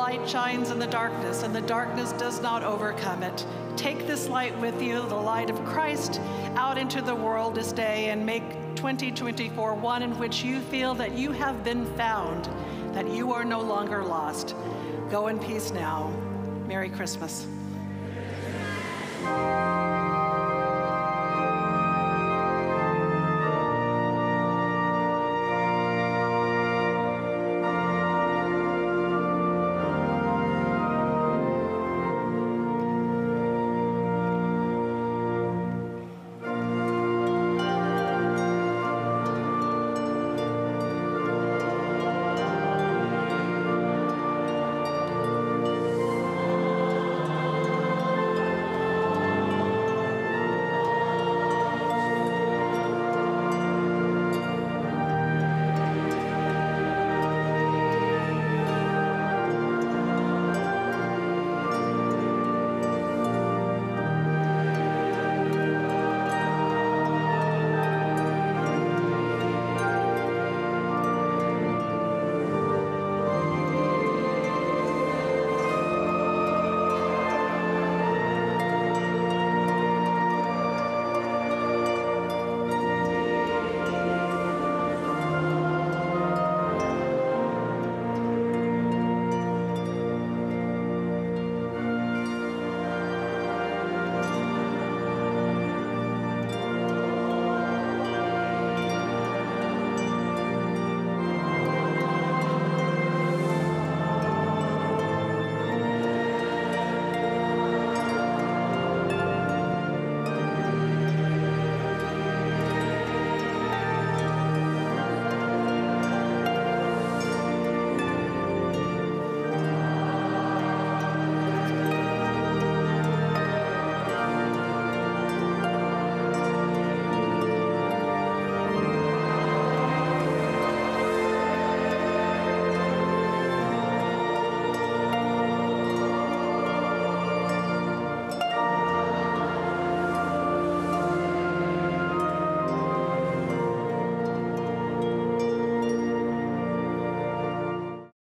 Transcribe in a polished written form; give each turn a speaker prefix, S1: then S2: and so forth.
S1: light shines in the darkness, and the darkness does not overcome it. Take this light with you, the light of Christ, out into the world this day, and make 2024 one in which you feel that you have been found, that you are no longer lost. Go in peace now. Merry Christmas.